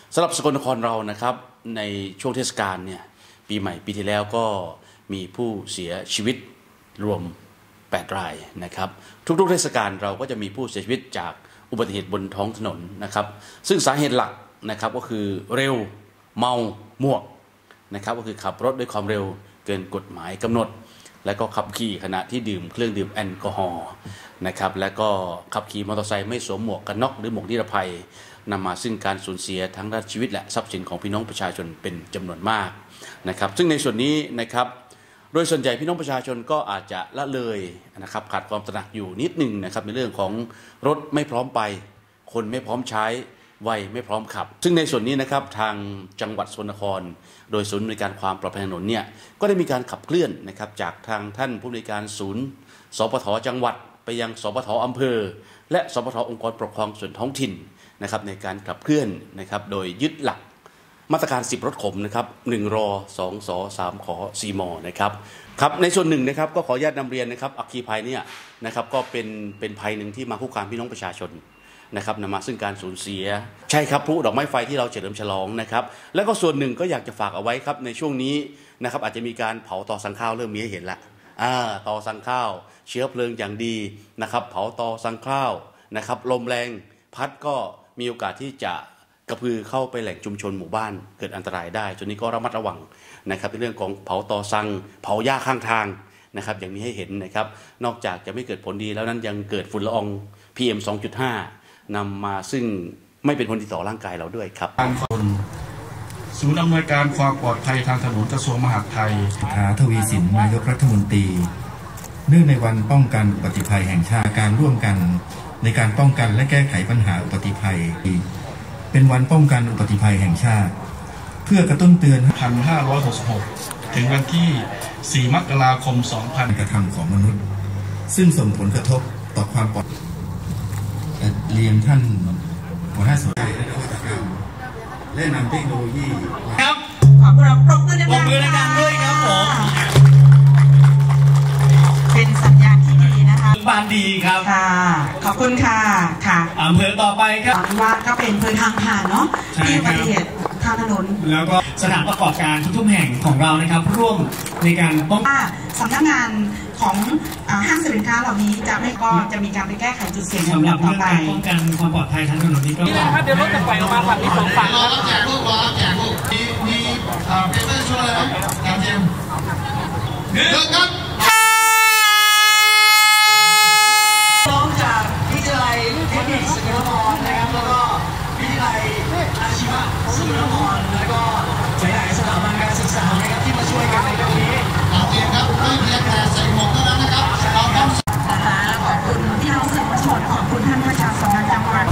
สำหรับสกลนครเรานะครับในช่วงเทศกาลเนี่ยปีใหม่ปีที่แล้วก็มีผู้เสียชีวิตรวม8 รายนะครับทุกๆเทศกาลเราก็จะมีผู้เสียชีวิตจากอุบัติเหตุบนท้องถนนนะครับซึ่งสาเหตุหลักนะครับก็คือเร็วเมาหมวกนะครับก็คือขับรถด้วยความเร็วเกินกฎหมายกำหนดและก็ขับขี่ขณะที่ดื่มเครื่องดื่มแอลกอฮอล์นะครับและก็ขับขี่มอเตอร์ไซค์ไม่สวมหมวกกันน็อกหรือหมวกนิรภัยนำมาซึ่งการสูญเสียทั้งด้านชีวิตและทรัพย์สินของพี่น้องประชาชนเป็นจำนวนมากนะครับซึ่งในส่วนนี้นะครับโดยส่วนใหญ่พี่น้องประชาชนก็อาจจะละเลยนะครับขาดความตระหนักอยู่นิดหนึ่งนะครับในเรื่องของรถไม่พร้อมไปคนไม่พร้อมใช้วัยไม่พร้อมขับซึ่งในส่วนนี้นะครับทางจังหวัดสกลนครโดยศูนย์บริการความปลอดภัยถนนเนี่ยก็ได้มีการขับเคลื่อนนะครับจากทางท่านผู้บริการศูนย์สปท.จังหวัดไปยังสปท.อำเภอและสปท.องค์กรปกครองส่วนท้องถิ่นนะครับในการขับเคลื่อนนะครับโดยยึดหลักมาตรการ10 รถขมนะครับ1 ร 2 ส 3 ข 4 มนะครับครับในส่วนหนึ่งนะครับก็ขออนุญาตนำเรียนนะครับอัคคีภัยเนี่ยนะครับก็เป็นภัยหนึ่งที่มาคุกคามพี่น้องประชาชนนะครับนำมาซึ่งการสูญเสียใช่ครับพลุดอกไม้ไฟที่เราเฉลิมฉลองนะครับแล้วก็ส่วนหนึ่งก็อยากจะฝากเอาไว้ครับในช่วงนี้นะครับอาจจะมีการเผาตอสั่งข้าวเริ่มมีให้เห็นละตอสั่งข้าวเชื้อเพลิงอย่างดีนะครับเผาตอสั่งข้าวนะครับลมแรงพัดก็มีโอกาสที่จะกระพือเข้าไปแหล่งชุมชนหมู่บ้านเกิดอันตรายได้จนนี้ก็ระมัดระวังนะครับในเรื่องของเผาตอสั่งเผาหญ้าข้างทางนะครับอย่างนี้ให้เห็นนะครับนอกจากจะไม่เกิดผลดีแล้วนั้นยังเกิดฝุ่นละออง PM 2.5นำมาซึ่งไม่เป็นผลดีต่อร่างกายเราด้วยครับศูนย์อำนวยการความปลอดภัยทางถนนกระทรวงมหาดไทยทวีสินนายกรัฐมนตรีเนื่องในวันป้องกันอุบัติภัยแห่งชาติการร่วมกันในการป้องกันและแก้ไขปัญหาอุบัติภัยเป็นวันป้องกันอุบัติภัยแห่งชาติเพื่อกระตุ้นเตือน 1566ถึงวันที่ 4 มกราคม 2000 กระทำของมนุษย์ซึ่งส่งผลกระทบต่อความปลอดภัยเรียนท่านหัวหน้าส่วนและนวัตกรรมและนำเทคโนโลยีครับขอปรบมือดังๆด้วยครับผมเป็นสัญญาณที่ดีนะคะบานดีครับค่ะขอบคุณค่ะค่ะอำเภอต่อไปครับว่าก็เป็นอำเภอทางผ่านเนาะที่อุบัติเหตุทางถนนแล้วก็สถานประกอบการทุกๆแห่งของเรานะครับร่วมในการป้องกันสำนักงานของห้างสินค้าเหล่านี้จะไม่ก็จะมีการไปแก้ไขจุดเสี่ยงสำหรับเรื่องการป้องกันความปลอดภัยทางถนนนี้ก็ครับเดี๋ยวรถจะปล่อยออกมาฝั่งนี้2 ฝั่งครับแจกลูกมีเพเปอร์ช่วยครับการเจมเดินครับน้องจากวิทยาลัยเทคนิคสกลนครนะครับแล้วก็วิทยาลัยอาชีวะสกลนครแล้วก็หลายๆสถาบันการศึกษานะครับที่มาช่วยกันในเรื่องนี้การเจมครับไม่เพียงแต่ใส่หมวกเท่านั้นนะครับเราต้องขอบคุณพี่น้องสื่อมวลชนขอบคุณท่านผู้ชาสำนักจังหวัด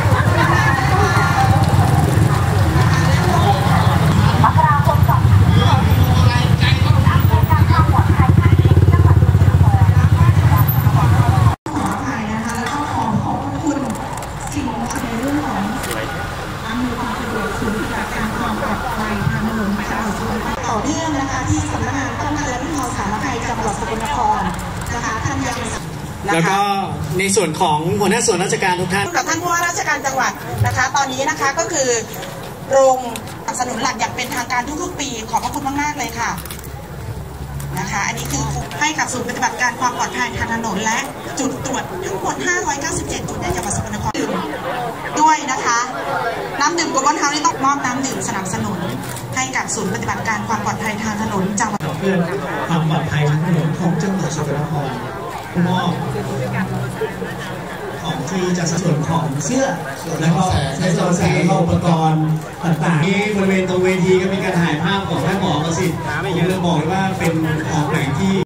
ต่อเนื่องนะคะที่สำนักงานป้องกันและบรรเทาสาธารณภัยจังหวัดสกลนครนะคะท่านยังแล้วก็ในส่วนของหัวหน้าส่วนราชการทุกท่านกับท่านผู้ว่าราชการจังหวัดนะคะตอนนี้นะคะก็คือโรงสนับสนุนหลักอย่างเป็นทางการทุกๆปีขอบพระคุณมากๆเลยค่ะนะคะอันนี้คือให้กับศูนย์ปฏิบัติการความปลอดภัยทางถนนและจุดตรวจทั้งหมด597 จุดในจังหวัดสกลนครดื่มด้วยนะคะน้ำดื่มกบนเท้านี่ต้องมอบน้ำดื่มสนับสนุนให้กับศูนย์ปฏิบัติการความปลอดภัยทางถนนจังหวัดเพื่อความปลอดภัยทางถนนของจังหวัดสกลนครมอบของฟรีจากส่วนของเสื้อแล้วก็ใช้จอแสงอุปกรณ์ต่างๆที่บริเวณตรงเวทีก็มีการถ่ายภาพของท่านหมอประสิทธิ์ผมจะบอกเลยว่าเป็นของแหล่งที่